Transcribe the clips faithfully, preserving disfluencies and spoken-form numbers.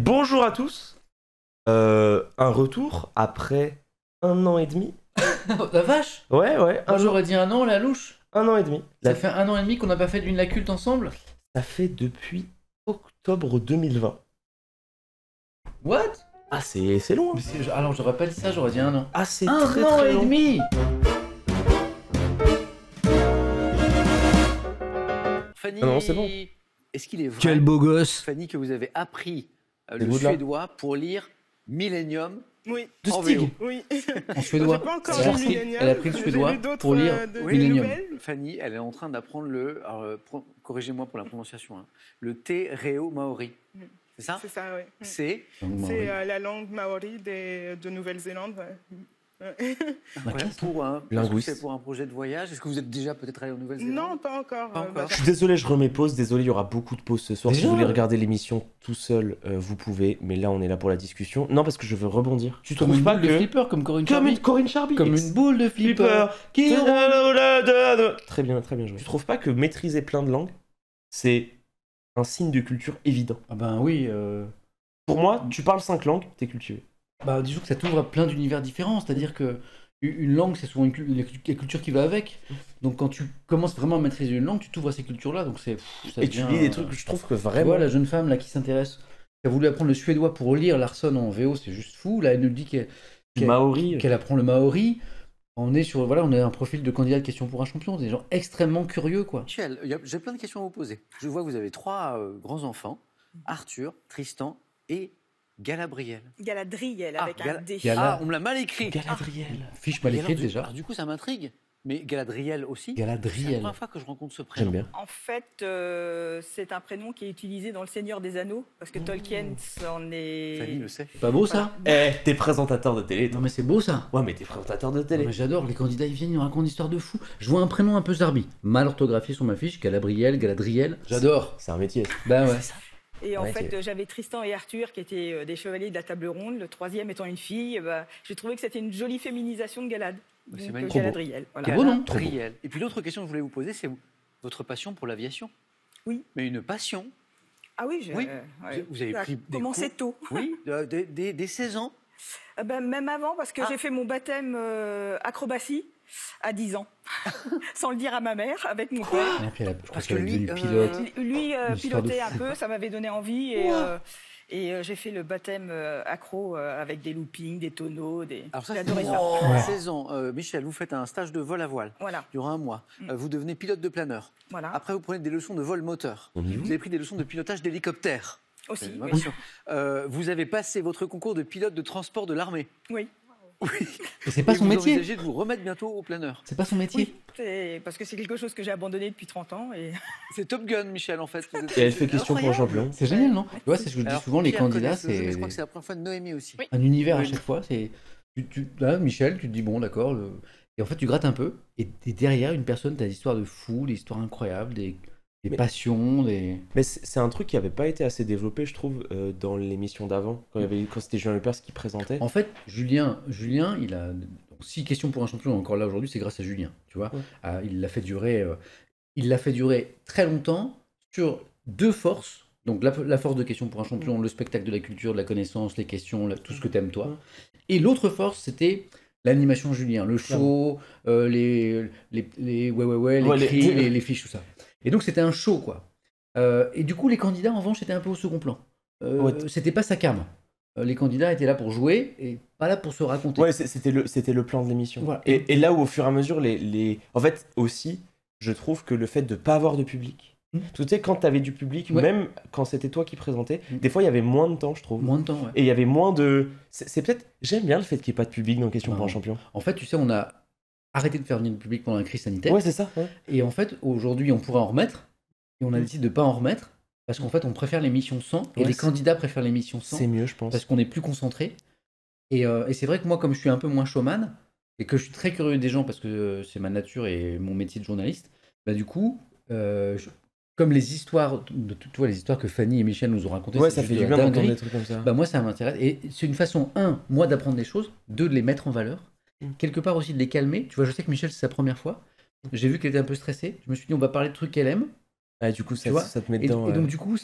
Bonjour à tous. Euh, un retour après un an et demi. Oh, la vache. Ouais, ouais. Moi Un, j'aurais dit un an, la louche. un an et demi. Ça La- fait un an et demi qu'on n'a pas fait d'une la culte ensemble. Ça fait depuis octobre deux mille vingt. What? Ah, c'est c'est long. Hein. Mais c'est- Alors j'aurais pas dit ça, j'aurais dit un an. Ah, c'est Un très an très et long. demi. Fanny, Ah non, c'est bon. est-ce qu'il est vrai, Quel beau gosse. Fanny, que vous avez appris euh, C'est le beau de là. suédois pour lire Millennium Oui, De en Stig. V O? oui. En suédois. J'ai pas encore Elle a lu appris- Millennium. elle a appris le J'ai suédois lu d'autres, pour lire euh, de- Millennium. nouvelles. Fanny, elle est en train d'apprendre le, alors, euh, pro- corrigez-moi pour la prononciation, hein, le te reo maori. Mm. C'est ça? C'est ça, oui. Mm. C'est C'est euh, la langue maori des- de Nouvelle-Zélande. ouais. Ouais. incroyable pour un, est-ce que Linguiste. c'est pour un projet de voyage. Est-ce que vous êtes déjà peut-être allé en Nouvelle-Zélande? Non, pas encore. Pas euh, encore. bah, Je suis désolé, je remets pause. Désolé, il y aura beaucoup de pauses ce soir. Si Déjà vous voulez regarder l'émission tout seul, euh, vous pouvez. Mais là, on est là pour la discussion. Non, parce que je veux rebondir. Tu Comme trouves une pas boule de que flipper, comme Corinne comme Charby. une Corinne Charby, Comme ex- une boule de flipper. flipper Qui roule. Très bien, très bien joué. Tu trouves pas que maîtriser plein de langues, c'est un signe de culture évident? Ah ben oui. euh, Pour moi, tu parles cinq langues, t'es cultivé. Bah disons que ça t'ouvre à plein d'univers différents. C'est-à-dire que une langue, c'est souvent une cul- la culture qui va avec. Donc quand tu commences vraiment à maîtriser une langue, tu t'ouvres à ces cultures-là. Donc c'est. pff, ça Et tu devient, lis des euh, trucs que je trouve que Tu vraiment. vois, la jeune femme là qui s'intéresse, qui a voulu apprendre le suédois pour lire Larson en V O, c'est juste fou. Là, elle nous dit qu'elle qu'elle- Maori. qu'elle apprend le maori. On est sur, voilà, on a un profil de candidat de question pour un champion, des gens extrêmement curieux, quoi. Michel, il y a- j'ai plein de questions à vous poser. Je vois que vous avez trois euh, grands-enfants, Arthur, Tristan et Galabriel. Galadriel Ah, avec un Gala- D. Gala- Ah, on me l'a mal écrit. Galadriel. Fiche mal Et écrite alors, du- déjà. alors, du coup, ça m'intrigue. Mais Galadriel aussi. C'est la Galadriel. première fois que je rencontre ce prénom. J'aime bien. En fait, euh, c'est un prénom qui est utilisé dans Le Seigneur des Anneaux, parce que Tolkien en est... Fanny le sait. C'est pas beau ça? Eh, t'es présentateur de télé, toi. Non mais c'est beau ça. Ouais, mais t'es présentateur de Non, télé. mais j'adore, les candidats ils viennent, ils nous racontent des histoires de fous. Je vois un prénom un peu zarbi, mal orthographié sur ma fiche, Galabriel, Galadriel. J'adore. C'est un métier. Bah ouais. Et en Ouais, fait, c'est- euh, j'avais Tristan et Arthur qui étaient euh, des chevaliers de la table ronde, le troisième étant une fille. euh, bah, j'ai trouvé que c'était une jolie féminisation de Galad. Bah, c'est Donc, magnifique. euh, Galadriel. Voilà. Trop beau, non? Trop beau. Galadriel. Et puis l'autre question que je voulais vous poser, c'est votre passion pour l'aviation. Oui. Mais une passion. Ah oui, j'ai- Oui. euh, Vous- ouais. Vous avez Ça a pris des commencé cours. tôt. Oui, euh, dès, dès- dès seize ans. Ah ben, même avant, parce que Ah. j'ai fait mon baptême euh, acrobatie à dix ans, sans le dire à ma mère, avec mon père. Et puis elle a- je crois Parce qu'elle que est lui, devenue euh, pilote. Lui euh, Une histoire de pilotait un fou. peu, ça m'avait donné envie et, euh, et euh, j'ai fait le baptême euh, accro euh, avec des loopings, des tonneaux, des. Alors ça, J'ai c'est adoré ça. à Ouais. seize ans. Euh, Michel, vous faites un stage de vol à voile. Voilà, Durant un mois. Mm. Euh, vous devenez pilote de planeur. voilà. Après, vous prenez des leçons de vol moteur. On y Vous avez pris des leçons de pilotage d'hélicoptère. Aussi. C'est ma Oui. passion. Euh, vous avez passé votre concours de pilote de transport de l'armée. Oui. Oui. Et c'est pas Et son vous métier. envisagez de vous remettre bientôt au planeur. C'est pas son métier. Oui, c'est- parce que c'est quelque chose que j'ai abandonné depuis trente ans. Et... C'est Top Gun, Michel, en fait. Vous êtes- Et elle fait c'est question pour un incroyable. champion. C'est génial, non? Tu vois, c'est ce que je dis Alors, souvent, les Pierre candidats, connaît ce jeu, mais c'est Je crois que c'est la première fois de Noémie aussi. Oui. un univers à Oui. chaque fois. C'est tu, tu- là, Michel, tu te dis bon, d'accord. le- Et en fait, tu grattes un peu, et, et derrière une personne, t'as des histoires de fous, des histoires incroyables, des, des Mais- passions, des. Mais c'est c'est un truc qui avait pas été assez développé, je trouve, euh, dans l'émission d'avant, quand, il y avait- quand c'était Julien Lepers qui présentait. En fait, Julien, Julien, il a six questions pour un champion encore là aujourd'hui, c'est grâce à Julien, tu vois. Ouais. Ah, il l'a fait durer, euh, il l'a fait durer très longtemps sur deux forces. Donc la, la force de questions pour un champion, le spectacle de la culture, de la connaissance, les questions, la- tout ce que t'aimes toi. Ouais. Et l'autre force, c'était l'animation Julien, le show, euh, les, les, les ouais ouais ouais, les Ouais, les- cris, les, les fiches, tout ça. Et donc c'était un show quoi. Euh, et du coup les candidats en revanche étaient un peu au second plan. Euh, Ouais. C'était pas sa cam. Euh, Les candidats étaient là pour jouer et pas là pour se raconter. Ouais, c'est- c'était le, c'était le plan de l'émission. Voilà. Et, et là où au fur et à mesure, les, les... en fait, aussi, je trouve que le fait de pas avoir de public, Mm. parce que tu sais, quand t'avais du public, Ouais. même quand c'était toi qui présentais, Mm. des fois il y avait moins de temps, je trouve. Moins de temps, ouais. Et il y avait moins de. C'est c'est peut-être. J'aime bien le fait qu'il n'y ait pas de public dans Question Non. pour un champion. En fait, tu sais, on a arrêté de faire venir le public pendant la crise sanitaire. Ouais, c'est ça. ouais. Et en fait, aujourd'hui, on pourrait en remettre. Et on a Mm. décidé de ne pas en remettre. Parce qu'en fait, on préfère l'émission sans. Et Ouais, les c'est- candidats préfèrent l'émission sans. C'est mieux, je pense. Parce qu'on est plus concentré. Et, euh, et c'est vrai que moi, comme je suis un peu moins showman, et que je suis très curieux des gens, parce que euh, c'est ma nature et mon métier de journaliste, bah du coup, euh, je- comme les histoires, de, tu vois, les histoires que Fanny et Michel nous ont racontées, Ouais, c'est ça juste fait de du la bien d'entendre dinguerie. des trucs comme ça. Bah moi, ça m'intéresse. Et c'est une façon, un, moi d'apprendre des choses, deux, de les mettre en valeur, Mm. quelque part aussi de les calmer. Tu vois, je sais que Michel, c'est sa première fois. J'ai vu qu'elle était un peu stressée. Je me suis dit, on va parler de trucs qu'elle aime. Ouais, du coup, ça, Tu vois ça te met Et, dedans. et donc, ouais. du coup, ça va.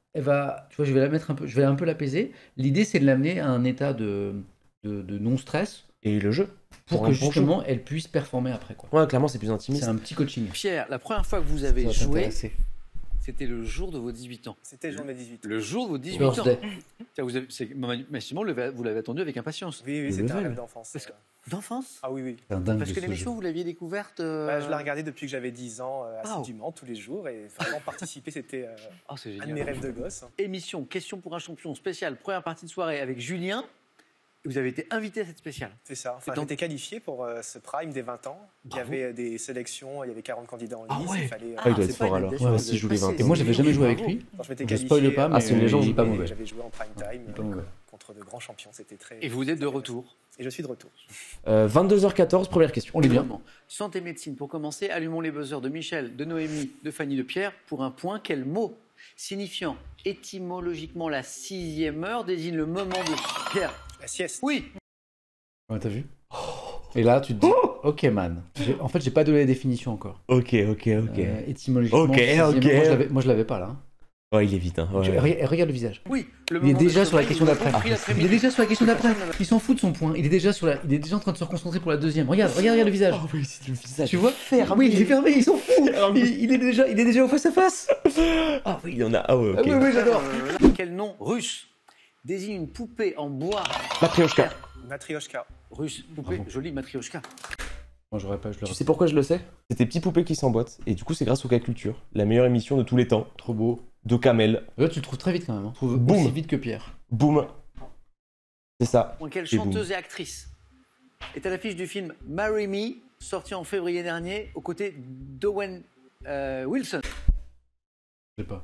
elle va, tu vois, je vais la mettre un peu, je vais un peu l'apaiser. L'idée, c'est de l'amener à un état de, de, de non-stress Et le jeu. pour Pour que un bon justement, elle puisse performer après, quoi. Ouais, clairement, c'est plus intimiste. C'est un petit coaching. Pierre, la première fois que vous Ça avez va joué, t'intéresser. c'était le jour de vos dix-huit ans. C'était le jour de mes dix-huit. Le jour de vos dix-huit ans. Birthday. Tiens, vous avez, c'est, Massimo, vous l'avez vous l'avez attendu avec impatience. Oui, oui, Le c'était un level. rêve d'enfance. Parce que- euh. D'enfance Ah oui, oui. C'est un dingue Parce de que ce l'émission, jeu. vous l'aviez découverte. euh, Bah, je la regardais depuis que j'avais dix ans, euh, Ah. assidûment, tous les jours. Et vraiment participer, c'était euh, Oh, c'est un de génial. mes rêves de gosse. Émission Question pour un champion spécial, première partie de soirée avec Julien. Vous avez été invité à cette spéciale. C'est ça. Enfin, Et donc- j'étais qualifié pour euh, ce prime des vingt ans. Il y Bravo. avait euh, des sélections, il y avait quarante candidats en Ah lice. ouais. Il fallait, euh, Ah, il doit c'est être pas fort une alors. invitation, Ouais, vous si avez je voulais passé. vingt ans. Et moi, j'avais jamais joué avec Bravo. lui. quand je m'étais Je qualifié. spoil pas, euh, mais Ah, c'est une légende, il est pas et mauvais. J'avais joué en prime time Il est pas euh, mauvais. contre de grands champions. C'était très. Et vous êtes de retour. Et je suis de retour. Euh, vingt-deux heures quatorze, première question. On est bien. Évidemment. Santé médecine. Pour commencer, allumons les buzzers de Michel, de Noémie, de Fanny, de Pierre. Pour un point, quel mot signifiant étymologiquement la sixième heure désigne le moment de Pierre? La sieste. Oui. Ouais, t'as vu? Et là, tu te dis, ok, man. J'ai- En fait, j'ai pas donné la définition encore. Ok, ok, ok. Euh, étymologiquement, Ok, sixième, ok. Moi, je l'avais- moi, je l'avais pas là. hein. Ouais, il est vite. Hein. ouais. Je- re- regarde le visage. Oui. Le Il est moment de déjà sur la sommeil, question vous avez d'après. compris Il est l'après-midi. déjà sur la question d'après. Il s'en fout de son point. Il est déjà sur la. Il est déjà en train de se concentrer pour la deuxième. Regarde, regarde, regarde le visage. Oh oui, c'est le visage. Tu vois? fermé. Oui, il est fermé. Il s'en fout. Il, il est déjà. Il est déjà au face à face. Ah oui, il y en a. Ah ouais, ok. Ah oui, oui, j'adore. Euh, Quel nom russe désigne une poupée en bois? Matryoshka. Matryoshka. Russe, poupée, Bravo. jolie matryoshka. Moi, j'aurais pas. Je Tu l'aurais sais pourquoi je le sais? C'était Petits Poupées qui s'emboîtent. Et du coup, c'est grâce au K Culture, la meilleure émission de tous les temps. Trop beau. De Kamel. Là, tu le trouves très vite quand même. hein. Tu le trouves Boum. aussi vite que Pierre. Boum. C'est ça. Quelle Et boum. chanteuse et actrice est à l'affiche du film Marry Me, sorti en février dernier, aux côtés d'Owen euh, Wilson? Je sais pas.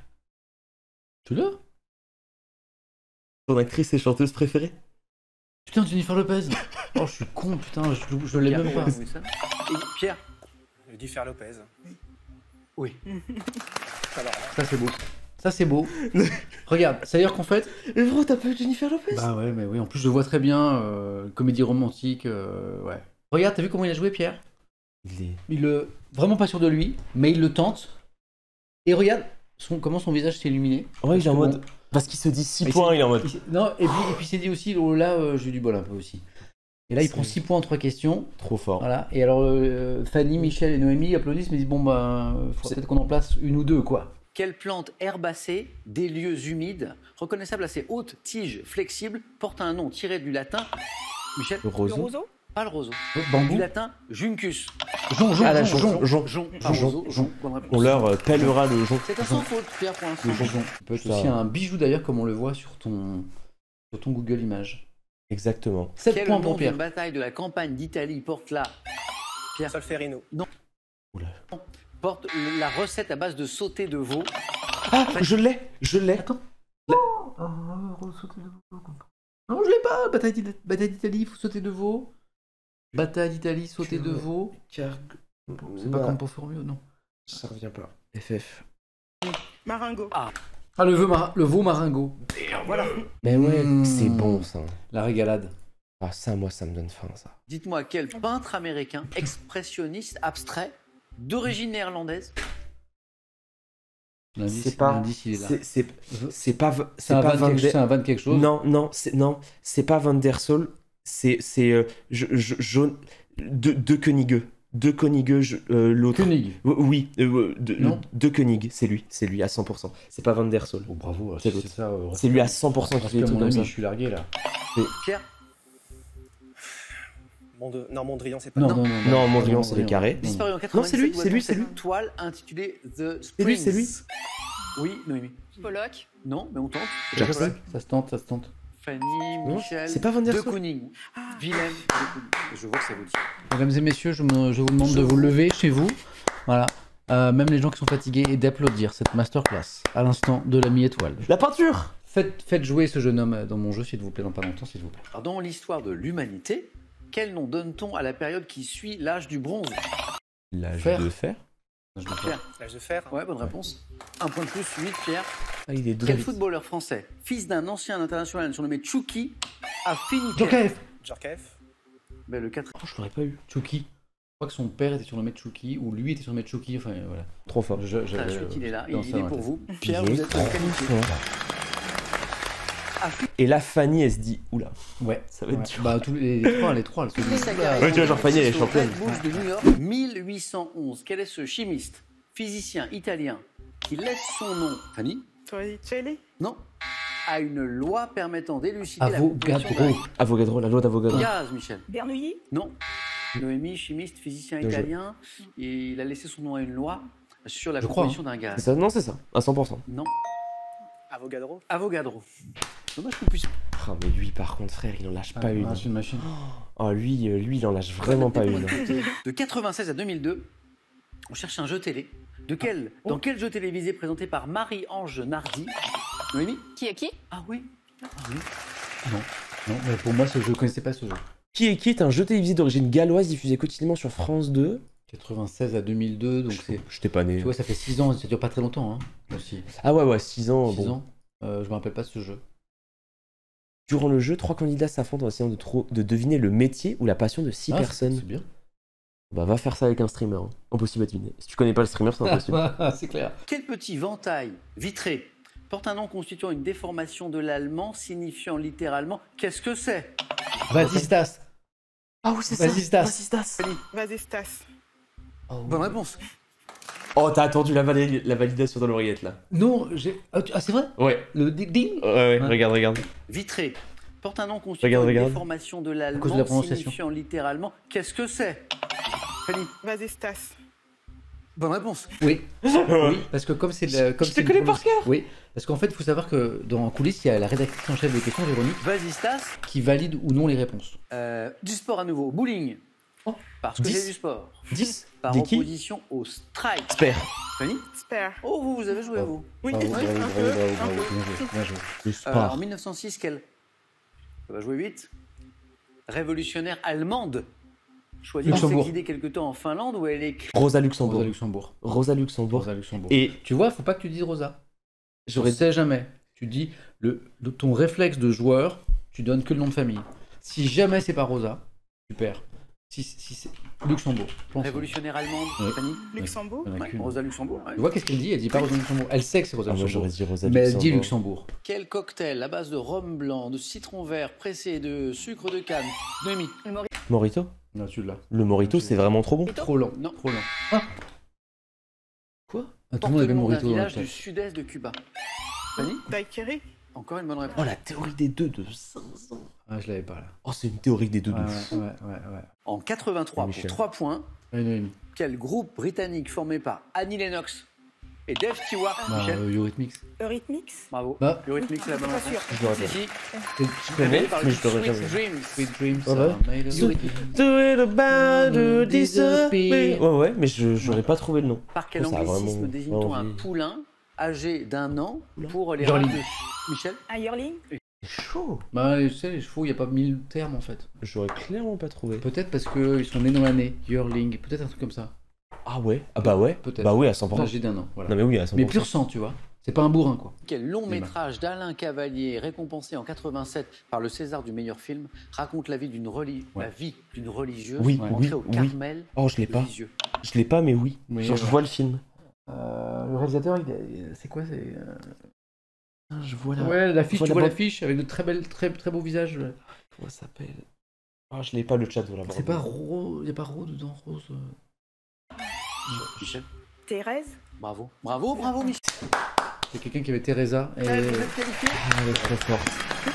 Tu l'as? Ton actrice et chanteuse préférée? Putain, Jennifer Lopez. Oh, je suis con, putain. Je, je l'ai Pierre même pas. Owen Wilson. Et Pierre? Jennifer Lopez. Oui. Alors, là, Ça, c'est beau. Ça, c'est beau. Regarde, c'est-à-dire qu'en fait. Mais bro, t'as pas eu Jennifer Lopez? Bah ouais, mais oui, en plus, je le vois très bien. euh, comédie romantique. euh, ouais. Regarde, t'as vu comment il a joué, Pierre? Il est. Il le. Vraiment pas sûr de lui, mais il le tente. Et regarde son, comment son visage s'est illuminé. Ouais, il est en Parce que mode. bon, Parce qu'il se dit six Mais points, c'est- il est en mode. il s'est- Non, et puis, et puis il s'est dit aussi, oh là, euh, j'ai eu du bol un peu aussi. Et là, il C'est- prend six points en trois questions. Trop fort. Voilà. Et alors, euh, Fanny, Michel et Noémie applaudissent, mais disent, bon, bah, faut C'est- peut-être qu'on en place une ou deux, quoi. Quelle plante herbacée des lieux humides, reconnaissable à ses hautes tiges flexibles, porte un nom tiré du latin? Michel? Le Le roseau. roseau? Pas le roseau. Oh, Du bambou. latin Juncus. Jon, Jon, Ah, la Jon, jonc, jonc. Jon, pas Jon. roseau. Jon. Bonne réponse. On leur euh, pèlera le jonc. C'est un sans faute, Pierre, pour l'instant. Le Jon. Ça peut être Ça- aussi un bijou d'ailleurs, comme on le voit sur ton, sur ton Google Images. Exactement. sept Quel points nom pour d'une Pierre. bataille de la campagne d'Italie porte la Solferino. porte la recette à base de sauté de veau? Ah, je l'ai, je l'ai. Attends. Non, je l'ai pas. Bataille d'Ita- Bataille d'Italie, il faut sauter de veau. Bataille d'Italie, sauter de veau. Car. C'est pas comme pour Formio, non. Ça revient pas. F F. Maringo. Ah, le veau, mar- le veau maringo. Voilà. Mais ouais, Mmh. c'est bon ça. La régalade. Ah, ça, moi, ça me donne faim, ça. Dites-moi quel peintre américain, expressionniste, abstrait, d'origine néerlandaise? L'indice, C'est pas. l'indice, il est là. C'est c'est- c'est pas. v- C'est C'est un, pas van Van quelque- der. c'est un van quelque chose. Non, non, c'est non, c'est pas Van der Sol. C'est c'est euh, je, je, jaune de de Koenig. De Koenig, je- euh, l'autre. Koenig. Oui, euh, de, Non. de Koenig, c'est lui, c'est lui à cent pour cent. C'est pas Van der Sol. Oh, bravo, C'est c'est l'autre. ça. euh, C'est lui à cent pour cent qui parce fait que des trucs mon comme ami, ça. je suis largué là. Pierre? Monde... Non, Mondrian, c'est pas. Non, Non. non, non. Non, Mondrian, c'est les carrés. Non, non. Disparu en c'est quatre-vingt-dix-sept, lui, c'est lui, c'est cette lui. toile intitulée The Springs. C'est lui, c'est lui. Oui, Noémie. Pollock. Non, mais on tente. Jackson. Ça se tente, ça se tente. Fanny, Non, Michel. c'est pas Van der De Sol. Kooning. Ah. Willem de Kooning. Je vois que ça vous dit. Mesdames et messieurs, je, me- je vous demande de vous lever chez vous. Voilà. Euh, même les gens qui sont fatigués et d'applaudir cette masterclass à l'instant de l'ami étoile. La peinture. Faites, faites jouer ce jeune homme dans mon jeu, s'il vous plaît, dans pas longtemps, s'il vous plaît. Alors, dans l'histoire de l'humanité, quel nom donne-t-on à la période qui suit l'âge du bronze? L'âge Fer. de fer. Je le fais. Pierre. L'âge de fer. Ouais, bonne réponse. Un point de plus, huit, Pierre. Ah, il est Quel drôle. footballeur français, fils d'un ancien international surnommé Tchouki, a fini Pierre? Djokovic. Djorkaeff. Ben, le quatre. Oh, je l'aurais pas eu. Tchouki. crois que son père était surnommé Chucky, ou lui était surnommé Chucky, enfin voilà. Trop fort. Je- Ah, j'avais, celui qu'il est là, dans il ça est dans pour la vous. Pierre, Il vous est êtes trop qualifié. fort. Et là, Fanny, elle se dit, oula, tête. Ouais. ça va être Ouais. dur. Bah tous les, les trois, les trois. elles se Après disent, sa oula. carrière Ouais, tu vois, genre Fanny, elle est au championne. Red Bulls de New York, mille huit cent onze. Quel est ce chimiste, physicien italien qui laisse son nom, Fanny, Torricelli. non, à une loi permettant d'élucider la Avogadro. composition d'un Avogadro, la loi d'Avogadro. gaz, Michel. Bernoulli. Non. Noémie, chimiste, physicien Bien joué. italien, et il a laissé son nom à une loi sur la Je crois, composition d'un C'est gaz. ça? Non, c'est ça, à cent pour cent. Non. Avogadro. Avogadro. Dommage qu'on puisse. Ah, mais lui, par contre, frère, il en lâche pas Ah, une. c'est une machine. Oh, lui, euh, lui, il en lâche vraiment pas une. De quatre-vingt-seize à deux mille deux, on cherche un jeu télé. De quel, Oh. Dans quel jeu télévisé présenté par Marie-Ange Nardi? Noémie? Qui est qui? Ah oui. Ah oui. Non, mais pour moi, ce jeu, je connaissais pas ce jeu. Qui est qui est un jeu télévisé d'origine galloise diffusé quotidiennement sur France deux. quatre-vingt-seize à deux mille deux, donc c'est. Je t'ai pas né. Tu vois, ça fait six ans, ça dure pas très longtemps, hein, aussi. Ah ouais, ouais, six ans. six Bon. ans. Euh, je me rappelle pas de ce jeu. Durant le jeu, trois candidats s'affrontent en essayant de, trou- de deviner le métier ou la passion de six Ah, personnes. C'est bien. Bah, va faire ça avec un streamer. Hein. Impossible à deviner. Si tu connais pas le streamer, c'est impossible. Ah, c'est clair. Quel petit ventail vitré porte un nom constituant une déformation de l'allemand signifiant littéralement qu'est-ce que c'est? Vas-y, Stas. Ah oui, c'est ça. Vas-y, Stas. Vas-y, Stas. Vas-y, Stas. Bonne réponse. Oh, t'as attendu la, vali- la validation dans l'oreillette là. Non, j'ai. Ah, tu- ah, c'est vrai? Ouais. Le ding ding? Ouais, ouais, Ouais. regarde, regarde. Vitré porte un nom constituant Regarde, une regarde. déformation de cause de la l'allemand prononciation. signifiant littéralement qu'est-ce que c'est? Fanny. Vas-y, Stas. Bonne réponse. Oui. Oui, parce que comme c'est le. Comme Je te c'est une connais par prononci- cœur. Oui, parce qu'en fait, il faut savoir que dans coulisses, il y a la rédactrice en chef des questions, Véronique, Vas-y, Stas. qui valide ou non les réponses. Euh, du sport à nouveau. Bowling. Oh, Parce que dix. c'est du sport. dix. Par Des qui opposition au strike. Spare. Fanny. Spare. Oh, vous, vous avez joué, vous. Oui, Bravo, oui, bravo, un bravo, peu, bravo, un bravo. peu. Bien joué, bien joué. Le Euh, Spar. en mille neuf cent six, quelle Ça va jouer huit. Révolutionnaire allemande. Choisie pour Luxembourg. s'exiler quelque temps en Finlande où elle est Rosa Rosa Luxembourg. Luxembourg. Rosa Luxembourg. Rosa Luxembourg. Et Tu vois, faut pas que tu dises Rosa. j'aurais On sait jamais. Tu dis le, le- ton réflexe de joueur, tu donnes que le nom de famille. Si jamais c'est pas Rosa, tu perds. Si, si c'est Luxembourg. pense. révolutionnaire allemande. Ouais. Fanny. Luxembourg. Il y en a Ouais, qu'une. Rosa Luxembourg. ouais. Tu vois qu'est-ce qu'elle dit? Elle dit pas Rosa Luxembourg. Elle sait que c'est Rosa Ah, moi Luxembourg. j'aurais dit Rosa Mais elle Luxembourg. dit Luxembourg. Quel cocktail à base de rhum blanc, de citron vert pressé, de sucre de canne? Noémie. Morito. Non, tu l'as. Le Morito, c'est vraiment trop bon. Trop lent. Non. Trop lent. Ah. Quoi? Ah, tout Porte le monde le avait nom d'un Morito dans la village du tête. sud-est de Cuba. Fanny. Daiquiri. Encore une bonne réponse. Oh, la théorie des deux de cinq cents. Ah, je l'avais pas là. Oh, c'est une théorie des deux Ouais, de ouais, fou. ouais, ouais, ouais. En quatre-vingt-trois, pour Michel. trois points, Ouais, Noémie. quel groupe britannique formé par Annie Lennox et Dave Stewart? Bah, Michel. euh, Eurythmics. Eurythmics. Bravo. Bah. Eurythmics, c'est la bonne Pas réponse. sûr. Je l'aurais pas. Si, si. Je connais, Par le mais je l'aurais Sweet jamais. Dreams. Sweet Dreams. Ouais, ouais. are made of- Eurythmics. Do it about to disappear. Disappear. Ouais, ouais, mais je j'aurais pas trouvé le nom. Par quel Oh, ça a anglicisme vraiment- désigne-t-on un vraiment envie. poulain âgé d'un an Oula. pour les Yearling. races de... Michel. Un yearling. C'est chaud. Bah, tu sais, les chevaux, il n'y a pas mille termes en fait. J'aurais clairement pas trouvé. Peut-être parce qu'ils sont nés dans l'année. Yearling. Peut-être un truc comme ça. Ah ouais? Ah bah ouais. Peut-être. Bah oui, à cent pour cent. Âgé d'un an. Voilà. Non mais oui, à cent pour cent. Mais pur sang, tu vois. C'est pas un bourrin, quoi. Quel long métrage d'Alain Cavalier, récompensé en quatre-vingt-sept par le César du meilleur film, raconte la vie d'une reli- Ouais. la vie d'une religieuse Oui, entrée oui, au oui. Carmel Oh, je l'ai de pas. Lisieux. Je l'ai pas, mais oui. Oui, Genre, je ouais. vois le film. Euh, le réalisateur, il est- c'est quoi? C'est euh, Ah, je vois la... ouais, l'affiche. vois Tu la vois bande- l'affiche avec de très belles, très très beaux visages. Comment ça s'appelle? Ah, je l'ai pas le chat, voilà. C'est pas rose. Il y a pas rose dedans, rose. euh. Michel. Thérèse. Bravo. Bravo, bravo, Michel. C'est quelqu'un qui avait Teresa. Et... Vous êtes qualifié. Ah, elle est trop forte.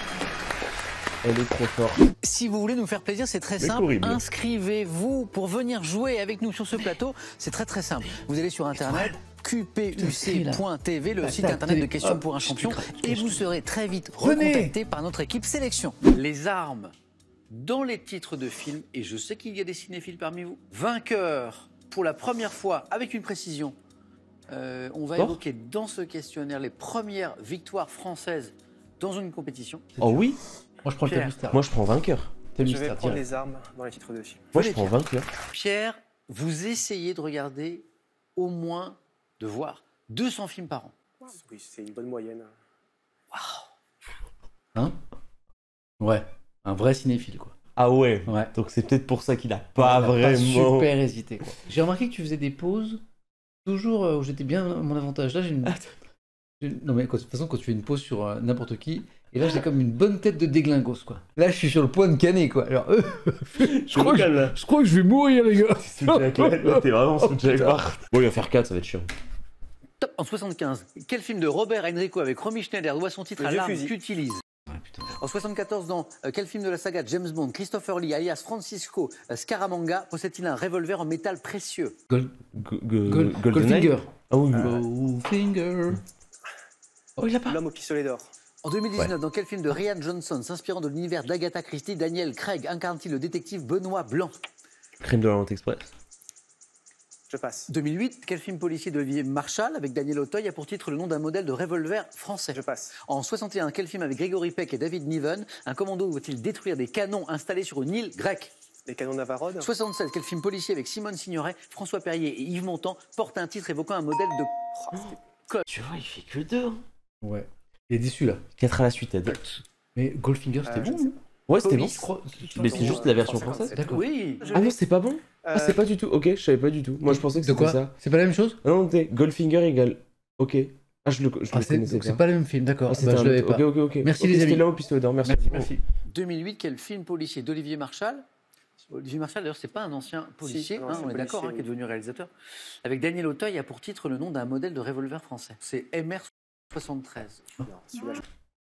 Elle est trop forte. Si vous voulez nous faire plaisir, c'est très C'est simple. horrible. Inscrivez-vous pour venir jouer avec nous sur ce plateau. C'est très très simple. Vous allez sur internet q p u c point t v, le site internet de questions pour un champion, et vous serez très vite Venez. recontacté par notre équipe sélection. Les armes dans les titres de films, et je sais qu'il y a des cinéphiles parmi vous. Vainqueur pour la première fois avec une précision. Euh, on va Sport évoquer dans ce questionnaire les premières victoires françaises dans une compétition. Oh oui? Moi, je prends le Pierre. thème mystère. Moi, je prends vainqueur. Thème Je vais mystère, prendre direct. des armes dans les titres de films. Moi, Venez, je prends Pierre. vainqueur. Pierre, vous essayez de regarder au moins, de voir deux cents films par an. Oui, c'est une bonne moyenne. Hein? Ouais. Un vrai cinéphile, quoi. Ah ouais. Ouais. Donc c'est peut-être pour ça qu'il a pas Il a vraiment. super hésité. quoi. J'ai remarqué que tu faisais des pauses toujours euh, où j'étais bien à mon avantage. Là, j'ai une. j'ai- Non, mais quand- de toute façon, quand tu fais une pause sur euh, n'importe qui, et là, j'ai comme une bonne tête de déglingos, quoi. Là, je suis sur le point de canner, quoi. Alors, euh, je, crois que, là. je crois que je vais mourir, les gars. Sous Jack, là, là, t'es vraiment sous Oh, Jack putain. Bar. Bon, il va faire quatre, ça va être chiant. Top. En soixante-quinze, quel film de Robert Enrico avec Romy Schneider doit son titre Le à vieux l'arme fusil. qu'utilise? Ouais, putain. En soixante-quatorze, dans euh, quel film de la saga James Bond, Christopher Lee alias Francisco euh, Scaramanga possède-t-il un revolver en métal précieux? Gold, Go- go- Gold, Goldeneye. Goldfinger. Ah oui. Goldfinger. Oh, il a pas. L'homme au pistolet d'or. En deux mille dix-neuf, dans quel film de Rian Johnson, s'inspirant de l'univers d'Agatha Christie, Daniel Craig incarne-t-il le détective Benoît Blanc? Crime de l'Orient Express. Je passe. deux mille huit, quel film policier d'Olivier Marchal avec Daniel Auteuil a pour titre le nom d'un modèle de revolver français? Je passe. En soixante et un, quel film avec Grégory Peck et David Niven, un commando doit-il détruire des canons installés sur une île grecque? Les canons Navarone. soixante-sept, quel film policier avec Simone Signoret, François Perrier et Yves Montand porte un titre évoquant un modèle de... Tu vois, il fait que deux. hein. Ouais. Il est déçu, là. quatre à la suite, Ed. Mais Goldfinger, c'était Euh, je bon, sais non Ouais, c'était bon. Police. Je crois. Mais c'est juste la version française. D'accord. Oui, Ah non, c'est pas bon. Ah, c'est Euh, pas du tout. Ok, je savais pas du tout. Moi, je pensais que De c'était quoi ça. C'est pas la même chose? Ah non, t'es Goldfinger égale. Ok. Ah, je le, je Ah, le c'est connaissais donc pas. c'est pas le même film, d'accord. Ah, Bah, c'était je un l'avais autre. pas. Ok, ok, ok. Merci, Ok, les c'était amis. là au pistolet d'or. Merci. Merci, merci. deux mille huit, quel film policier d'Olivier Marchal? Olivier Marchal, d'ailleurs, c'est pas un ancien policier, un hein, ancien on est d'accord, policier, hein, qui est oui. devenu réalisateur. Avec Daniel Auteuil, a pour titre le nom d'un modèle de revolver français. C'est M R soixante-treize. Non, celui-là, je-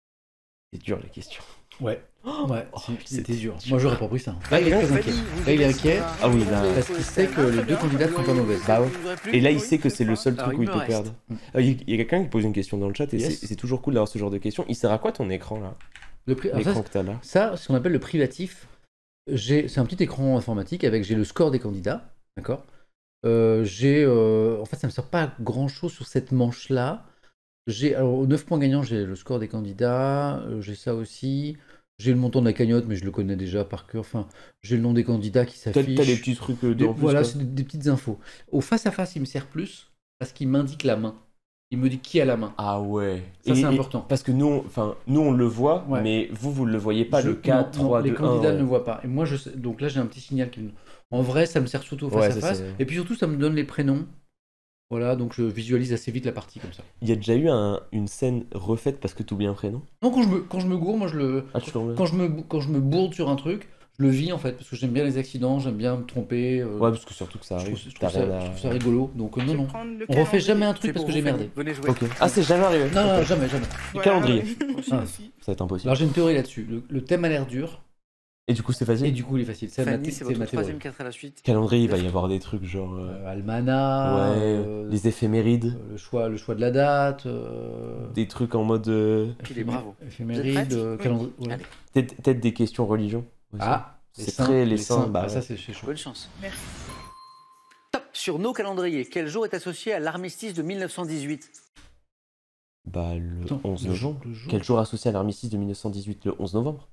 C'est dur les questions. Ouais. Ouais, Oh, c'est- c'est c'était dur. dur. Moi, j'aurais pas pris ça. Là, il est très inquiet. Là, il est inquiet. Ah oui, là. Parce qu'il sait que les deux candidats sont pas mauvaises. Bah ouais. Et là, il Oui, sait que c'est le seul Alors, truc il où il me peut reste. perdre. Ah, Il y a, il y a quelqu'un qui pose une question dans le chat et Yes. c'est- c'est toujours cool d'avoir ce genre de questions. Il sert à quoi ton écran là? Le prix... alors ça, L'écran que t'as là. ça, c'est ce qu'on appelle le privatif. J'ai... C'est un petit écran informatique avec j'ai le score des candidats. D'accord. Euh, j'ai. euh, En fait, ça me sert pas à grand chose sur cette manche-là. J'ai. Alors, aux neuf points gagnants, j'ai le score des candidats. euh, J'ai ça aussi. J'ai le montant de la cagnotte, mais je le connais déjà par cœur. Enfin, j'ai le nom des candidats qui T'as s'affichent. t'as les petits trucs euh, Des- en plus. voilà, quoi. c'est des, des petites infos. Au face-à-face, il me sert plus parce qu'il m'indique la main. Il me dit qui a la main. Ah ouais. Ça, Et- c'est et- important. Parce que nous, on- enfin, nous on le voit, Ouais. mais vous, vous le voyez pas, Je- le quatre, non, non, trois, deux, les un. candidats ouais. ne le voient pas. Et moi, je sais- donc là, j'ai un petit signal qui me... En vrai, ça me sert surtout au Ouais, ça, face-à-face. c'est- Et puis surtout, ça me donne les prénoms. Voilà, donc je visualise assez vite la partie comme ça. Il y a déjà eu un- une scène refaite parce que t'oublies un prénom? Non, quand je me, quand je me gourre, moi, je le... Ah, tu le remets? Quand je, me, quand je me bourde sur un truc, je le vis en fait, parce que j'aime bien les accidents, j'aime bien me tromper. euh, Ouais, parce que surtout que ça je arrive. trouve, je t'as trouve ça, rien à- je trouve ça rigolo. Donc euh, Je non, vais non. prendre le On refait calendrier. jamais un C'est truc parce pour que j'ai vous, Fanny. merdé. Venez jouer. Ok. Ah, c'est jamais arrivé. Non, non, Ok. jamais, jamais. Voilà, calendrier. ouais. Moi aussi, Ah. aussi. Ça va être impossible. Alors j'ai une théorie là-dessus. Le, le thème a l'air dur, Et du coup, c'est facile. et du coup, il est facile. C'est ma, Fanny, thé- c'est c'est votre ma théorie. troisième quatre à la suite. Calendrier, il va y avoir des trucs genre. euh, Euh, Almanach, ouais, euh, les éphémérides. euh, le, choix, le choix de la date, euh, Des trucs en mode. euh, Puis les bravos. éphéméride, prêtes euh, Oui. calendrier. ouais. Allez. Peut-être peut-être des questions religion. aussi. Ah, les c'est saints, très les saints. Bah, Ah, ça ouais. c'est c'est chaud. Bonne chance. Merci. Top. Sur nos calendriers, quel jour est associé à l'armistice de mille neuf cent dix-huit? Bah, le Attends, onze le novembre. jour- le jour- Quel jour associé à l'armistice de mille neuf cent dix-huit? Le onze novembre.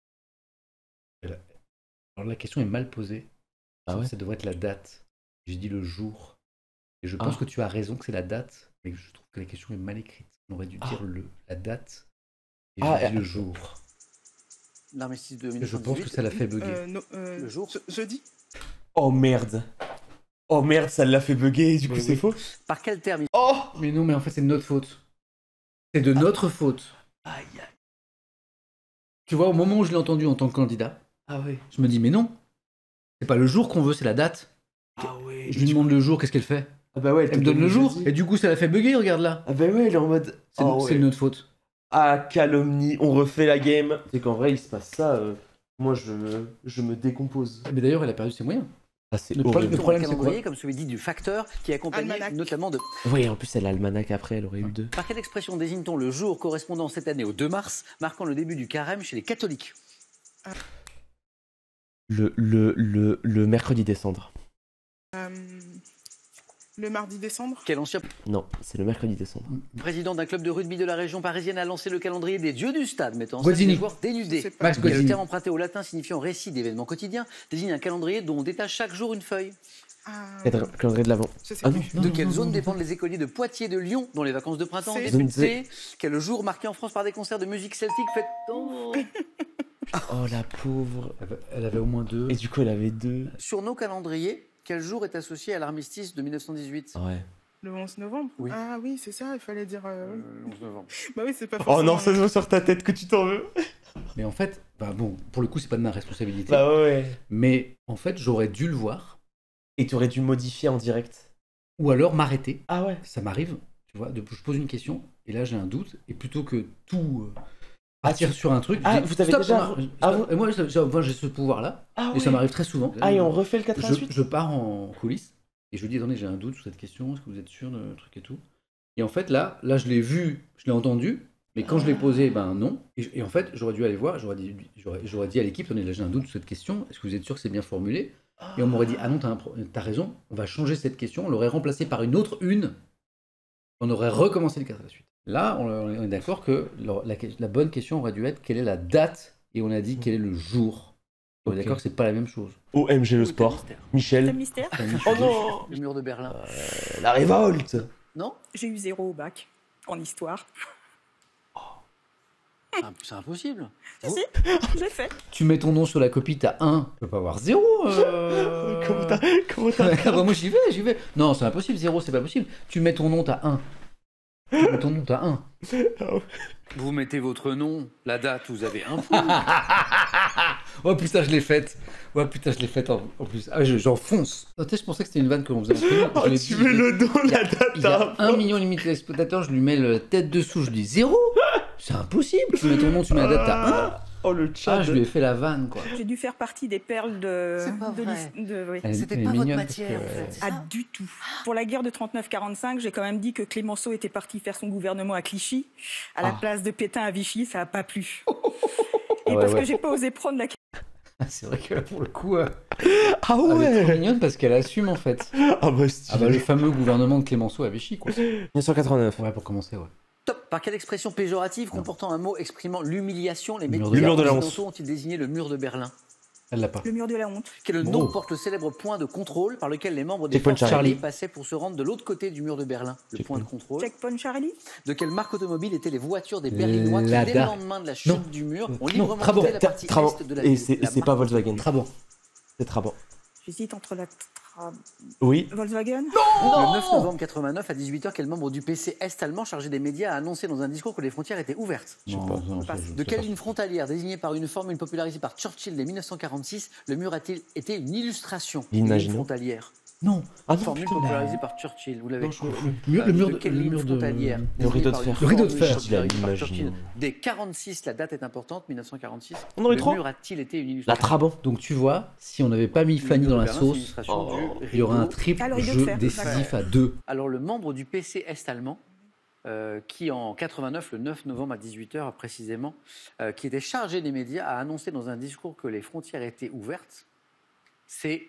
Alors la question est mal posée. Ah ça, ouais ça devrait être la date. J'ai dit le jour. Et je pense Ah. que tu as raison que c'est la date, mais je trouve que la question est mal écrite. On aurait dû Ah. dire le, la date et Ah, j'ai dit euh, le jour. L'armistice de Je mille neuf cent dix-huit. pense que ça l'a fait bugger. Euh, no- euh, Le jour. je- Jeudi. Oh merde. Oh merde, ça l'a fait bugger, du coup Oui, c'est oui. faux. Par quel terme il- Oh Mais non, mais en fait c'est de notre faute. C'est de notre faute. Aïe aïe. Tu vois, au moment où je l'ai entendu en tant que candidat, Ah ouais. je me dis mais non, c'est pas le jour qu'on veut, c'est la date. Ah ouais. Je lui demande le jour, qu'est-ce qu'elle fait? Ah bah ouais, Elle me donne le jour, et du coup ça l'a fait bugger, regarde là. Ah bah ouais, elle est en mode. C'est Oh c'est ouais. de notre faute. Ah, calomnie, on refait la game. C'est qu'en vrai, il se passe ça. euh, moi, je, je me décompose. Mais d'ailleurs, elle a perdu ses moyens. Ah, c'est Le problème- horrible. le problème, un c'est quoi? calendrier comme celui dit du facteur qui accompagnait Almanach. notamment de... Oui, en plus, elle a l'almanach après, elle aurait eu deux. Par quelle expression désigne-t-on le jour correspondant cette année au deux mars, marquant le début du carême chez les catholiques? Le, le, le, le mercredi décembre. Euh, le mardi décembre. Quel ancien Non, c'est le mercredi décembre. président d'un club de rugby de la région parisienne a lancé le calendrier des dieux du stade, mettant en scène Guazzini. des joueurs dénudés? C'est pas- Max Quel est le Guazzini. terme emprunté au latin signifiant récit d'événements quotidiens désigne un calendrier dont on détache chaque jour une feuille? Ah, Cadre- Calendrier de l'avant. je sais Ah non, plus. non, De non, quelle non, zone non, dépendent les écoliers de Poitiers et de Lyon, dont les vacances de printemps ont C'est- débuté? Quel jour marqué en France par des concerts de musique celtique fait... Oh. Oh la pauvre. Elle avait- Elle avait au moins deux. Et du coup, elle avait deux. Sur nos calendriers, quel jour est associé à l'armistice de mille neuf cent dix-huit? Ouais. Le onze novembre. Oui. Ah oui, c'est ça, il fallait dire... euh, oui. Le onze novembre. Bah oui, c'est pas Oh forcément... non, ça se voit sur ta tête que tu t'en veux. Mais en fait, bah bon, pour le coup, c'est pas de ma responsabilité. Bah ouais. Mais en fait, j'aurais dû le voir. Et tu aurais dû modifier en direct. Ou alors m'arrêter. Ah ouais. Ça m'arrive, tu vois, de, je pose une question, et là j'ai un doute, et plutôt que tout euh, partir tu- sur un truc, Ah, je dis, vous avez stop, déjà- ça marche. Ah, Stop. vous- Et moi, j'ai j'ai- enfin, j'ai ce pouvoir-là, Ah et ça m'arrive très souvent. Ah, et on refait le je, quatre-vingt-huit. je pars en coulisses, et je lui dis, attendez, j'ai un doute sur cette question, est-ce que vous êtes sûr de truc et tout? Et en fait, là, là je l'ai vu, je l'ai entendu, mais quand je l'ai posé, ben non. Et, je- et en fait, j'aurais dû aller voir, j'aurais dit, j'aurais, j'aurais dit à l'équipe, attendez, là j'ai un doute sur cette question, est-ce que vous êtes sûr que c'est bien formulé? Et on m'aurait dit, ah non, t'as, un pro- t'as raison, on va changer cette question, on l'aurait remplacée par une autre une, on aurait recommencé le quatre à la suite. Là, on, on est d'accord que la, la- la bonne question aurait dû être, quelle est la date? Et on a dit, quel est le jour? On est Ok. d'accord que c'est pas la même chose. O M G le Ou sport. mystère. C'est un Michel. mystère. Oh non. Le mur de Berlin. Euh, La révolte. Non? J'ai eu zéro au bac en histoire. C'est imp- C'est impossible. Si, si, je l'ai fait. Tu mets ton nom sur la copie, t'as un, tu peux pas avoir zéro. euh. Comment t'as... Comment t'as... Ah bah moi j'y vais, j'y vais. Non, c'est impossible, zéro, c'est pas possible. Tu mets ton nom, t'as un. Tu mets ton nom, t'as un. Vous mettez votre nom, la date, vous avez un point. Oh putain, je l'ai faite. Oh putain, je l'ai faite en, en plus. Ah, je- j'enfonce. Oh, tu sais, je pensais que c'était une vanne que l'on faisait en primaire. Je Oh, l'ai tu dit, mets je l'ai- le dos, Il y a- la date, Il y a t'as un un million limite d'exploitateurs, je lui mets la tête dessous, je dis zéro. C'est impossible. Tu mets ton nom, tu mets la date, t'as un. Oh le chat. Ah, je lui ai fait la vanne, quoi. J'ai dû faire partie des perles de. C'est pas de vrai. l'his- de- oui. Elle est- C'était elle est pas votre mignonne parce matière, que, en fait. euh, c'est Ah, ça du tout. Pour la guerre de trente-neuf quarante-cinq, j'ai quand même dit que Clémenceau était parti faire son gouvernement à Clichy, à la Ah. place de Pétain à Vichy, ça n'a pas plu. Ah Et ouais, parce ouais. que j'ai pas osé prendre la C'est vrai que là, pour le coup, euh, Ah elle est trop ouais. mignonne parce qu'elle assume en fait. Ah bah stylé. Ah bah le fameux gouvernement de Clémenceau à Vichy, quoi. mille neuf cent quatre-vingt-neuf. Ouais, pour commencer, ouais. Top. Par quelle expression péjorative comportant un mot exprimant l'humiliation, les Le mur médias de- le mur de la honte. occidentaux ont-ils désigné le mur de Berlin? Elle l'a pas. le mur de la honte. Quel Oh. nom porte le célèbre point de contrôle par lequel les membres des Checkpoint forces Charlie. armées passaient pour se rendre de l'autre côté du mur de Berlin? Le Checkpoint. point de contrôle. Checkpoint Charlie. De quelle marque automobile étaient les voitures des Berlinois qui, Lada. dès le lendemain de la chute Non. du mur, ont Non, librement Trabant. quitté la partie Trabant. est de la Et ville? c'est, La c'est marque pas Volkswagen. Trabant. C'est Trabant. J'hésite entre la tra... Oui. Volkswagen. Le neuf novembre quatre-vingt-neuf à dix-huit heures, quel membre du P C est-allemand chargé des médias a annoncé dans un discours que les frontières étaient ouvertes? Non, pas. non, ça, passe. je De sais quelle pas. ligne frontalière désignée par une formule popularisée par Churchill dès mille neuf cent quarante-six, le mur a-t-il été une illustration Ligne d'une Maginot. frontalière? Non. Ah non, Formule putain. popularisée par Churchill, vous l'avez Non, je- compris. Le mur, Euh, le mur de de, quelle le ligne mur de... frontalière Le désignée rideau de par fer. une Le rideau de formule fer. popularisée par L'imagine. Churchill. Dès quarante-six, la date est importante, mille neuf cent quarante-six. On en est Le trois. mur a-t-il été une La illustration? Trabant. Donc tu vois, si on n'avait pas mis Fanny Le mur dans de la Berlin, c'est une sauce, illustration Oh, du il y aurait un rideau. triple Ah, le rideau de jeu fer. décisif à deux. Alors, le membre du P C est-allemand, euh, qui en quatre-vingt-neuf, le neuf novembre à dix-huit heures précisément, euh, qui était chargé des médias, a annoncé dans un discours que les frontières étaient ouvertes, c'est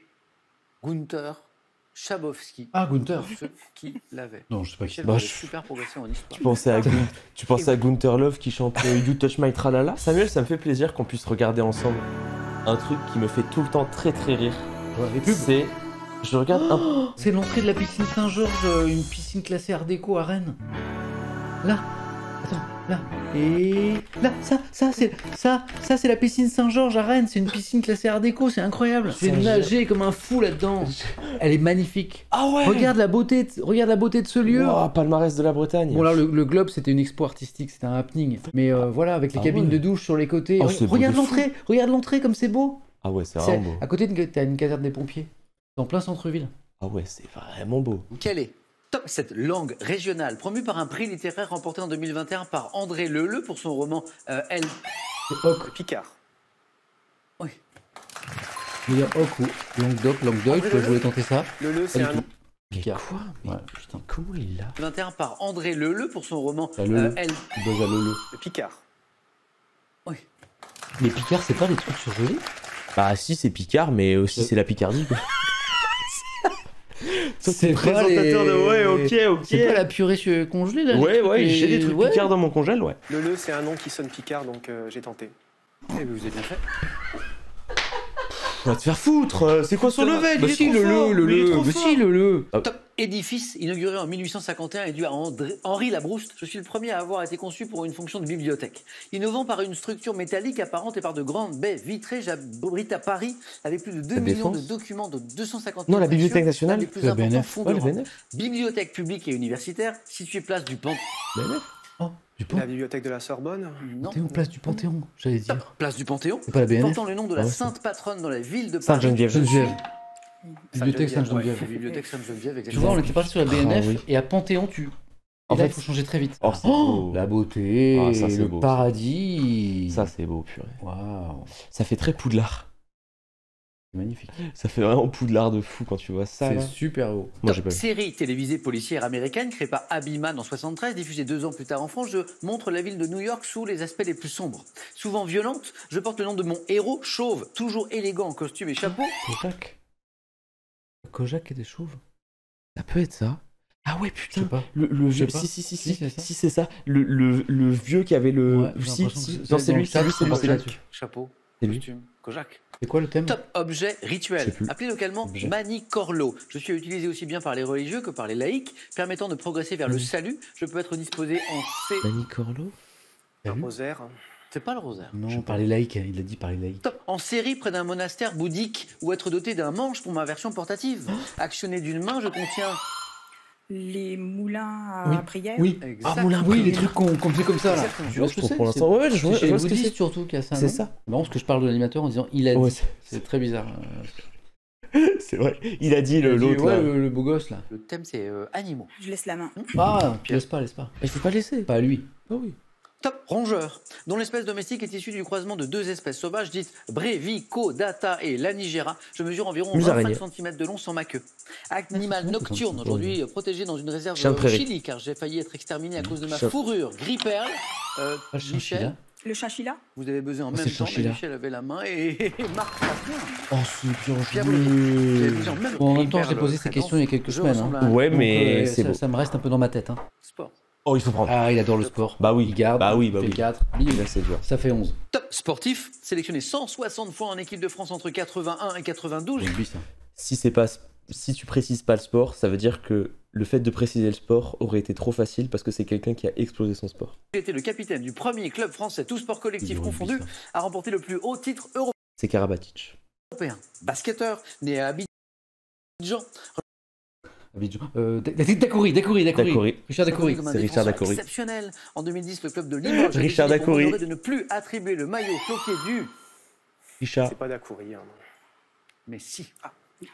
Gunther Schabowski, Ah, Gunther. pour ceux qui l'avaient. Non, je sais pas qui Michel, c'est. Bah, vous avez je- super progressé en histoire. Tu pensais à, Gun- tu pensais à Gunther Love qui chante euh, You Touch My Tralala? Samuel, ça me fait plaisir qu'on puisse regarder ensemble un truc qui me fait tout le temps très très rire. Ouais, les pubs. C'est. Je regarde un. Oh, c'est l'entrée de la piscine Saint-Georges, euh, une piscine classée Art déco à Rennes. Là. Attends, là. Et là, ça, ça, c'est ça, ça, c'est la piscine Saint-Georges à Rennes. C'est une piscine classée Art déco, c'est incroyable. J'ai Saint-Georges. nagé comme un fou là-dedans. Elle est magnifique. Ah ouais. Regarde la beauté, de, regarde la beauté de ce lieu. Wow, palmarès de la Bretagne. Bon là le, le globe c'était une expo artistique, c'était un happening. Mais euh, voilà avec les Ah cabines ouais. de douche sur les côtés. Oh, Re- c'est beau regarde de fou. l'entrée, regarde l'entrée comme c'est beau. Ah ouais, c'est C'est- vraiment beau. À côté de- t'as une caserne des pompiers. Dans plein centre-ville. Ah ouais, c'est vraiment beau. Quelle est top cette langue régionale, promue par un prix littéraire remporté en deux mille vingt et un par André Leleu pour son roman euh, Elle. C'est Hoc. Picard. Oui. Je veux dire Hoc ou Languedoc, Languedoc, André je voulais tenter ça. Le le, c'est Pas un du nom. tout. Picard. Quoi Mais Ouais, putain. comment il l'a? vingt et un par André Leleu pour son roman Ah, Leleu. euh, Elle. Il buzz à Leleu. Le Picard. Les Picards, c'est pas des trucs surgelés? Bah si, c'est Picard, mais aussi C'est- c'est la Picardie. Quoi. C'est pas présentateur les- de ouais, ok, ok. C'est pas la purée sur- congelée là les Ouais, trucs, ouais, les- j'ai des trucs ouais. Picard dans mon congèle, ouais. Le le, c'est un nom qui sonne Picard, donc euh, j'ai tenté. Eh bien, vous avez bien fait. va te faire foutre. euh, C'est quoi son level? Bah Il est si, trop le fort, le, le il est le, trop bah fort. si, le le. Top édifice inauguré en mille huit cent cinquante et un et dû à André- Henri Labrouste. Je suis le premier à avoir été conçu pour une fonction de bibliothèque. Innovant par une structure métallique apparente et par de grandes baies vitrées, j'abrite à Paris avec plus de deux La millions Défense. de documents de deux cent cinquante Non, la mille Bibliothèque pages, nationale. l'un des plus La B N F. importants fonds Ouais, le d'Europe. B N F. Bibliothèque publique et universitaire, située place du Pan. B N F. Oh, du La Panthéon. bibliothèque de la Sorbonne. Non. Panthéon, place du Panthéon, j'allais dire. Top, place du Panthéon. C'est pas la B N F. Portant le nom de la Ah ouais, sainte patronne dans la ville de Paris. Sainte-Geneviève. Geneviève. Sainte-Geneviève, Bibliothèque Sainte-Geneviève. La bibliothèque Sainte-Geneviève, Tu exactement. vois, on était parti sur la B N F Ah, oui. et à Panthéon, tu. En Et là, fait, il faut changer très vite. Oh, c'est beau. La beauté, Ah, ça, c'est le beau, ça. paradis. Ça, c'est beau, purée. Waouh, Ça fait très Poudlard. c'est magnifique. Ça fait vraiment Poudlard de fou quand tu vois ça. C'est là. super beau. Moi, j'ai pas vu. Série télévisée policière américaine créée par Abby Mann en soixante-treize, diffusée deux ans plus tard en France, je montre la ville de New York sous les aspects les plus sombres. Souvent violente, je porte le nom de mon héros, chauve, toujours élégant en costume et chapeau. Kojak. Kojak et des chauves. Ça peut être ça. Ah ouais, Je putain. sais pas. Le, le Je vieux. sais pas. Si, si, si, Si, si, c'est ça. si, c'est ça. Le, le, le vieux qui avait le. Ouais, j'ai si, l'impression si. que c'est- Non, c'est dans lui, le c'est chat, lui, c'est c'est lui, marqué c'est lui. là-dessus. Chapeau, C'est lui. costume, Kojak. C'est quoi le thème? Top objet Je rituel, sais plus. appelé localement Objet. Mani Corlo. Je suis utilisé aussi bien par les religieux que par les laïcs, permettant de progresser vers le Mani. salut. Je peux être disposé en C. Manny Corlo. T'as vu? Rosaire. C'est pas le rosaire. Non, par les laïcs, il a dit par les laïcs. Top. En série près d'un monastère bouddhique ou être doté d'un manche pour ma version portative. Actionné d'une main, je contiens. Les moulins à Oui. prière. Oui. Exact. Ah, moulin à Oui, les prière. trucs qu'on qu'on fait comme ça là. Exactement. Tu vois ce que Pour c'est? pour l'instant, ouais, ouais, je C'est vois, je chez les vois ce que bouddhistes c'est. surtout qu'il y a ça. C'est non ça. C'est marrant parce que je parle de l'animateur en disant il a dit. Ouais, c'est- C'est très bizarre. Euh, c'est vrai. Il a dit il a le- dit, l'autre ouais, là. le, le beau gosse là. Le thème, c'est euh, animaux. Je laisse la main. Ah, laisse pas, laisse pas. Il faut pas laisser. Pas à lui. Ah oui. Top. Rongeur, dont l'espèce domestique est issue du croisement de deux espèces sauvages dites Brevicodata et Lanigera. Je mesure environ Musaraignée. vingt-cinq centimètres de long sans ma queue. Animal c'est nocturne, comme ça. aujourd'hui euh, protégé dans une réserve Chien de au prairie. Chili, car j'ai failli être exterminé à cause de ma Chien- fourrure gris-perle. Euh, Ah, le Michel, chinchilla. Le chinchilla. vous avez besoin en Ah, même c'est le temps, mais chinchilla. Michel avait la main et, et Marc la main. Oh, c'est bien Pierre Boulay. Vous avez joué. besoin en même Bon, en même temps, Gris-perle, j'ai posé très ces questions dense. il y a quelques Je semaines. ressemble hein. à un Ouais, Donc, mais euh, c'est ça, beau. ça me reste un peu dans ma tête. Hein. sport. Oh, il faut prendre. Ah, il adore le sport. Bah oui. Il garde. Bah oui, il bah fait oui. quatre. bim, Là, c'est dur. Ça fait onze. Top sportif, sélectionné cent soixante fois en équipe de France entre quatre-vingt-un et quatre-vingt-douze. Rugby, ça. Si c'est pas, si tu précises pas le sport, ça veut dire que le fait de préciser le sport aurait été trop facile parce que c'est quelqu'un qui a explosé son sport. J'ai été le capitaine du premier club français, tout sport collectif Du rugby, confondu, ça. à remporter le plus haut titre C'est Karabatic. européen. Basketteur, né à Abidjan, Abidjan. Euh, Dac- Dac- Dacoury, Dacoury, Dacoury. Dacoury. Richard Dacoury. comme un C'est Richard défenseur Dacoury. exceptionnel. En deux mille dix, le club de Limoges a Richard décidé pour Dacoury. m'honorer de ne plus attribuer le maillot floqué du... Richard. C'est pas Dacoury. Hein. Mais si. Ah,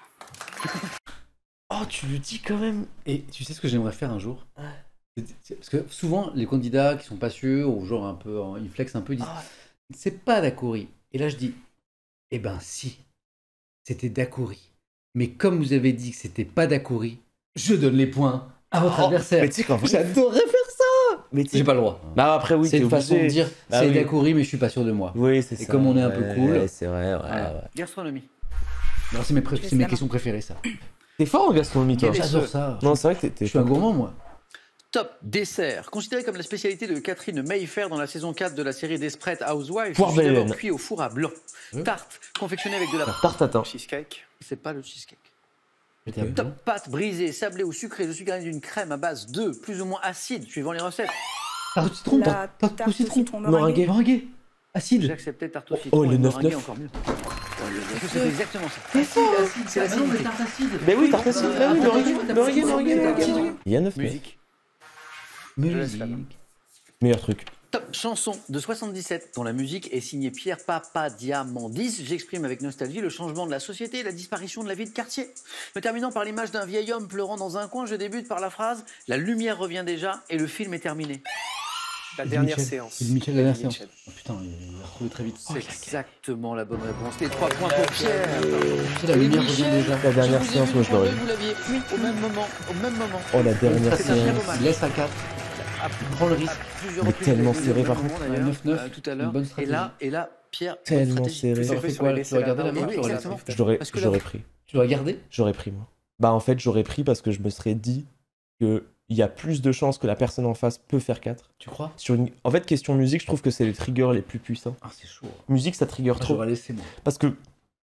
Oh, tu le dis quand même. Et tu sais ce que j'aimerais faire un jour? C'est- c'est- Parce que souvent, les candidats qui sont pas sûrs, ou genre un peu, ils flexent un peu, ils disent Ah. c'est pas Dacoury. Et là, je dis eh ben si, c'était Dacoury. Mais comme vous avez dit que c'était pas Dacoury, je donne les points à votre Oh, adversaire. Mais tu sais qu'en vrai. J'adorerais faire ça. Mais tu sais- J'ai pas le droit. Bah après, oui, c'est t'es une façon de obligé. dire Bah c'est oui. Dacoury, mais je suis pas sûr de moi. Oui, c'est Et ça. comme on est un peu Ouais, cool. c'est vrai, ouais, Voilà. ouais. gastronomie. Non, c'est mes, pré- Je laisse c'est mes la main. questions préférées, ça. T'es fort en gastronomie, toi. Quel est J'adore ce- ça. Non, c'est vrai que t'es- t'es. Je suis un gourmand, moi. Top dessert, considéré comme la spécialité de Catherine Mayfair dans la saison quatre de la série Desperate Housewives. Poire je suis d'abord baleine. cuit au four à blanc. Ouais. Tarte, confectionnée avec de la... Tarte tatin. Cheesecake. C'est pas le cheesecake. J'étais à Ok. Blanc. Top pâte brisée, sablée ou sucrée. Je suis garni d'une crème à base de plus ou moins acide, suivant les recettes. Tarte au citron, La tarte tarte tarte au au citron. citron Meringuée. meringuée. Meringuée. Acide. J'acceptais tarte au Oh, citron le et neuf meringuée neuf. encore mieux. C'est exactement ça. C'est l'acidité. tarte acide. Mais oui, tarte acide. Ah oui, Attends, meringuée, attends, meringuée, attends, meringuée, attends, meringuée. attends. Il y a neuf neuf. Musique. laisse la main. Musique. Meilleur truc. Top chanson de soixante-dix-sept, dont la musique est signée Pierre Papadiamandis. J'exprime avec nostalgie le changement de la société et la disparition de la vie de quartier. Me terminant par l'image d'un vieil homme pleurant dans un coin, je débute par la phrase « La lumière revient déjà et le film est terminé La Eddie dernière Mitchell. séance. Eddie Mitchell, la dernière Eddie séance. Mitchell. Oh, putain, il l'a retrouvé très vite. » C'est exactement la bonne réponse. Les trois points pour Pierre. C'est la lumière revient déjà. La dernière Je vous ai séance, vu moi je l'aurais. Vous l'aviez oui, au même moment. Au même moment. Oh, la dernière C'est un très beau séance. match. Il laisse à quatre. À- Prends le risque. à plusieurs Mais reprises, tellement vous l'avez serré, vu au par même contre. moment, d'ailleurs, neuf neuf, euh, tout à l'heure. une bonne Et stratégie. là, et là, Pierre, bonne Tellement stratégie. serré. Tu Ça sais fait sur quoi, les là, laisser tu vas la garder main la main, au tu vas début, la exactement. faire. Je l'aurais, Parce que je là- l'aurais pris. Tu dois garder. J'aurais pris, moi. Bah, en fait, j'aurais pris parce que je me serais dit qu'il y a plus de chances que la personne en face peut faire quatre. Tu crois? Sur une... En fait, question musique, je trouve que c'est les triggers les plus puissants. Ah, c'est chaud. Musique, ça trigger Ah, trop. J'aurais laissé, moi. Parce que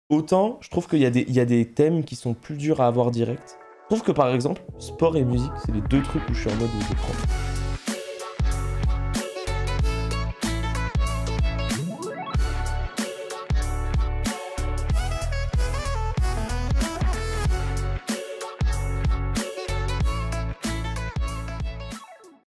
autant je trouve qu'il y, a des- il y a des thèmes qui sont plus durs à avoir direct. Je trouve que par exemple, sport et musique, c'est les deux trucs où je suis en mode je prends.